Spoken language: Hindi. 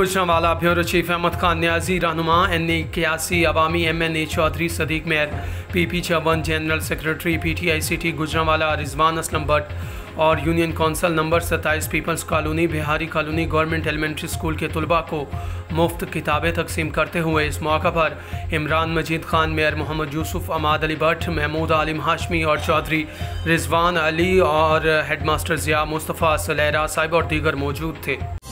गुजरांवाला ब्यूरो चीफ अहमद खान न्याजी रहनुमा NA81 अवामी MNA Chaudhry Sadiq mayor PP चौवन general secretary PTICT Gujranwala Rizwan Aslam Bhatt और union council number 27 peoples colony Bihari colony government elementary school के तलबा को मुफ्त किताबें तकसीम करते हुए इस मौका पर इमरान मजीद खान, मेयर मोहम्मद यूसुफ, अमाद अली भट्ट, महमूद आलिम हाशमी और चौधरी रिजवान अली और हेडमास्टर ज़िया, मुस्तफ़ा, सुलैरा साहिब और दीगर मौजूद थे।